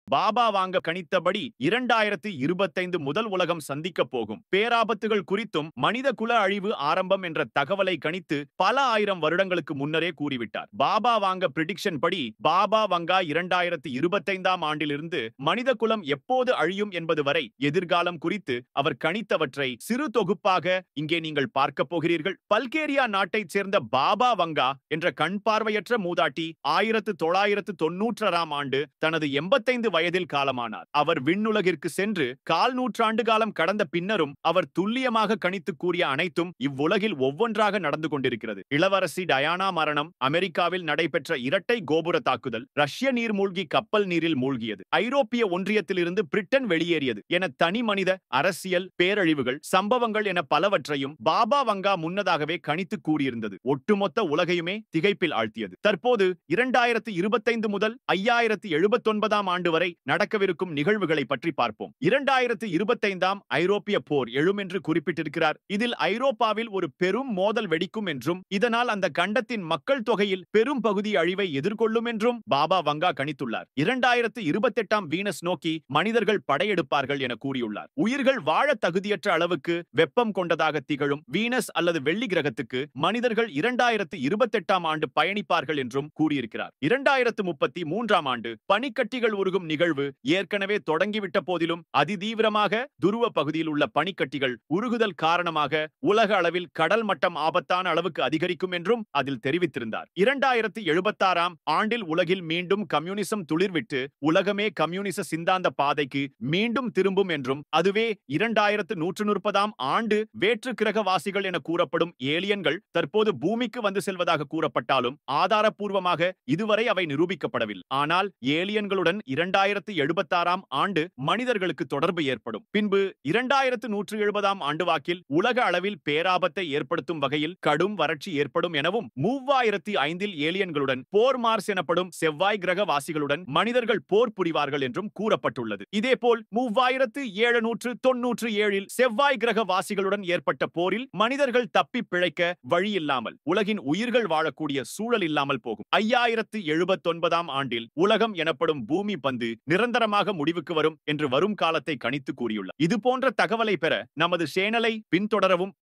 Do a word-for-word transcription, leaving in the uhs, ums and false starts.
பாபா வாங்க கணித்தபடி இரண்டாயிரத்து இருபத்தைந்து முதல் உலகம் சந்திக்கப் போகும் பேராபத்துகள் குறித்தும் மனித குல அழிவு ஆரம்பம் என்ற தகவலை கணித்து பல ஆயிரம் வருடங்களுக்கு முன்னரே கூறிவிட்டார். பாபா வாங்க பிரிடிக்ஷன் படி பாபா வங்கா இரண்டாயிரத்து இருபத்தைந்தாம் ஆண்டிலிருந்து மனித குலம் எப்போது அழியும் என்பது வரை எதிர்காலம் குறித்து அவர் கணித்தவற்றை சிறு தொகுப்பாக இங்கே நீங்கள் பார்க்க போகிறீர்கள். பல்கேரியா நாட்டைச் சேர்ந்த பாபா வங்கா என்ற கண் பார்வையற்ற மூதாட்டி ஆயிரத்து தொள்ளாயிரத்து தொன்னூற்றாறாம் ஆண்டு தனது எண்பத்தைந்து வயதில் காலமானார். அவர் விண்ணுலகிற்கு சென்று கால் நூற்றாண்டு காலம் கடந்த பின்னரும் அவர் துல்லியமாக கணித்து கூறிய அனைத்தும் இவ்வுலகில் ஒவ்வொன்றாக நடந்து கொண்டிருக்கிறது. இளவரசி டயானா மரணம், அமெரிக்காவில் நடைபெற்ற இரட்டை கோபுர தாக்குதல், ரஷ்ய நீர்மூழ்கி கப்பல் நீரில் மூழ்கியது, ஐரோப்பிய ஒன்றியத்திலிருந்து பிரிட்டன் வெளியேறியது என தனி மனித அரசியல் பேரழிவுகள் சம்பவங்கள் என பலவற்றையும் பாபா வங்கா முன்னதாகவே கணித்து கூறியிருந்தது. ஒட்டுமொத்த உலகையுமே திகைப்பில் ஆழ்த்தியது. தற்போது இரண்டாயிரத்து இருபத்தைந்து முதல் ஐயாயிரத்து எழுபத்தொன்பதாம் ஆண்டு வரை நடக்கவிருக்கும் நிகழ்வுகளை பற்றி பார்ப்போம். இரண்டாயிரத்து இருபத்தைந்தாம் ஐரோப்பிய போர் எழும் என்று குறிப்பிட்டிருக்கிறார். இதில் ஐரோப்பாவில் ஒரு பெரும் மோதல் வெடிக்கும் என்றும் இதனால் அந்த கண்டத்தின் மக்கள் தொகையில் பெரும் பகுதி அழிவை எதிர்கொள்ளும் என்றும் பாபா வங்கா கணித்துள்ளார். இரண்டாயிரத்து இருபத்தெட்டாம் வீனஸ் நோக்கி மனிதர்கள் படையெடுப்பார்கள் என கூறியுள்ளார். உயிர்கள் வாழ தகுதியற்ற அளவுக்கு வெப்பம் கொண்டதாக திகழும் வீனஸ் அல்லது வெள்ளி கிரகத்துக்கு மனிதர்கள் இரண்டாயிரத்து இருபத்தெட்டாம் ஆண்டு பயணிப்பார்கள் என்றும் கூறியிருக்கிறார். இரண்டாயிரத்து முப்பத்தி மூன்றாம் ஆண்டு பனிக்கட்டிகள் உருகும் நிகழ்வு ஏற்கனவே தொடங்கிவிட்ட போதிலும் அதிதீவிரமாக துருவ பகுதியில் உள்ள பனிக்கட்டிகள் உருகுதல் காரணமாக உலக அளவில் கடல் மட்டம் ஆபத்தான அளவுக்கு அதிகரிக்கும் என்றும் அதில் தெரிவித்திருந்தார். இரண்டாயிரத்து எழுபத்தாறாம் ஆண்டில் உலகில் மீண்டும் கம்யூனிசம் துளிர்விட்டு உலகமே கம்யூனிச சிந்தாந்த பாதைக்கு மீண்டும் திரும்பும் என்றும் அதுவே இரண்டாயிரத்து நூற்று முப்பதாம் ஆண்டு வேற்று கிரகவாசிகள் என கூறப்படும் ஏலியன்கள் தற்போது பூமிக்கு வந்து செல்வதாக கூறப்பட்டாலும் ஆதாரப்பூர்வமாக இதுவரை அவை நிரூபிக்கப்படவில்லை. ஆனால் ஏலியன்களுடன் இரண்டாயிரத்து எழுபத்தாறாம் ஆண்டு மனிதர்களுக்கு தொடர்பு ஏற்படும். பின்பு இரண்டாயிரத்து நூற்று எழுபதாம் ஆண்டு வாக்கில் உலக அளவில் பேராபத்தை ஏற்படுத்தும் வகையில் கடும் வறட்சி ஏற்படும் எனவும் மூவாயிரத்து ஐந்தில் ஏலியன்களுடன் போர் மார்ஸ் எனப்படும் செவ்வாய் கிரக வாசிகளுடன் மனிதர்கள் போர் புரிவார்கள் என்றும் கூறப்பட்டுள்ளது. இதேபோல் மூவாயிரத்து எழுநூற்று தொன்னூற்று ஏழில் செவ்வாய் கிரக வாசிகளுடன் ஏற்பட்ட போரில் மனிதர்கள் தப்பி பிழைக்க வழியில்லாமல் உலகின் உயிர்கள் வாழக்கூடிய சூழல் இல்லாமல் போகும். ஐயாயிரத்து எழுபத்தொன்பதாம் ஆண்டில் உலகம் எனப்படும் பூமி பந்து நிரந்தரமாக முடிவுக்கு வரும் என்று வரும் காலத்தை கணித்து கூறியுள்ளார். இது போன்ற தகவலை பெற நமது சேனலை பின்தொடரவும்